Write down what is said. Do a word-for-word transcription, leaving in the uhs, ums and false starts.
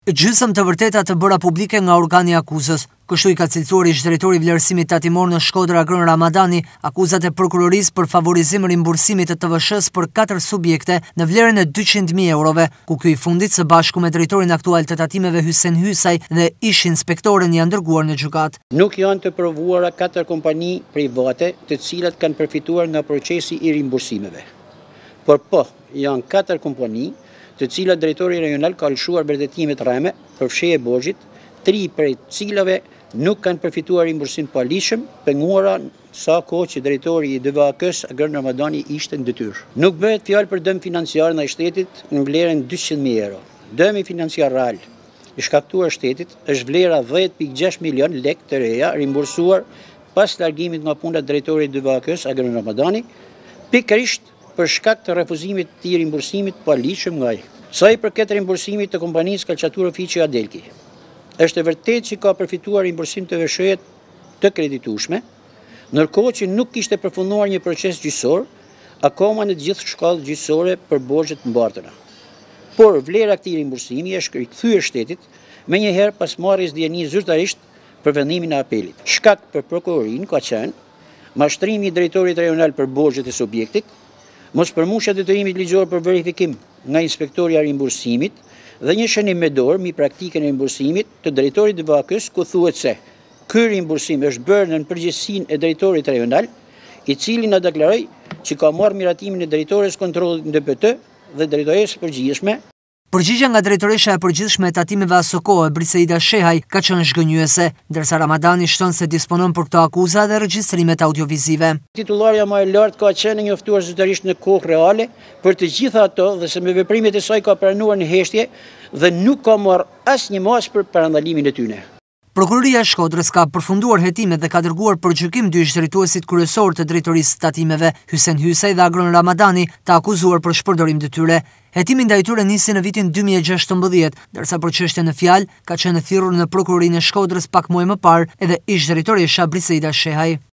Gjysmë të vërteta të bëra publike nga organi akuzës. Kështu i ka cilësuar ish-drejtori i vlerësimit tatimor në Shkodër Agron Ramadani akuzat e prokurorisë për favorizim rimbursimit të T V S-s për katër subjekte në vlerën e dyqind mijë eurove, ku ky i fundit së bashku me drejtorin aktual të tatimeve Hysen Hysaj dhe ish inspektoren janë dërguar në gjykatë. Nuk janë të provuara katër kompani private të cilat kanë përfituar nga procesi i rimbursimeve. Por po, janë katër kompani të cilat drejtori rajonal ka lëshuar vërtetimet rreme për fshehje borxhit, tri prej cilave nuk kanë përfituar rimbursim palishëm, penguara sa kohë që drejtori i D V A K-s Agron Ramadani ishte në detyrë. Nuk bëhet fjalë për dëm financiar ndaj shtetit në vlerën dyqind mijë euro. Dëmi financiar real i shkaktuar shtetit është vlera dhjetë pikë gjashtë milion lekë të reja rimbursuar pas largimit nga puna drejtorit i D V A K-s Agron Ramadani, pikërisht për shkak të refuzimit të tij rimbursimit palishëm nga ai. Sa i përket rimbursimit të kompanisë Kalçatur Ofiçi Adelki, është e vërtetë që ka përfituar rimbursim të veshëjet të kreditueshme, ndërkohë që nuk kishte përfunduar një proces gjyqësor akoma në të gjithë shkallët gjyqësore për borxhet të mbartura. Por vlera e këtij rimbursimi është rikthyer shtetit menjëherë pas marrjes dieni zyrtarisht për vendimin e apelit. Shkak për prokurorinë ka qenë mashtrimi i drejtorit rajonal për borxhet e subjektit, mos përmushja detyrimit ligjor për verifikim nga inspektori i rimbursimit dhe një shënim me dorë mbi praktikën e rimbursimit të drejtorit të D V A K-s, ku thuhet se ky rimbursim është bërë në përgjegjësinë e drejtorit rajonal, i cili na deklaroi që ka marrë miratimin e drejtores kontrollit në D P T dhe drejtoresë së përgjithshme. Përgjigja nga drejtoresha e përgjithshme e tatimeve Asoko, Briseida Shehaj, ka qenë zhgënjyese, ndërsa Ramadani shton se disponon për këto akuza dhe regjistrimet audiovizive. Titullarja më e lartë ka qenë njoftuar zyrtarisht në kohë reale për të gjitha ato dhe se me veprimet e saj ka pranuar në heshtje dhe nuk ka marrë asnjë masë për parandalimin e tyre. Prokuroria e Shkodrës ka përfunduar hetimet dhe ka dërguar për gjykim dy ish-drejtuesit kryesor të drejtorisë së tatimeve, Hysen Hysaj dhe Agron Ramadani, të akuzuar për shpërdorim detyre. Hetimi ndaj tyre nisi në vitin dy mijë e gjashtëmbëdhjetë, ndërsa për çështjen në fjalë ka qenë thirrur në prokurorinë e Shkodrës pak muaj më parë edhe ish-drejtoresha Briseida Shehaj.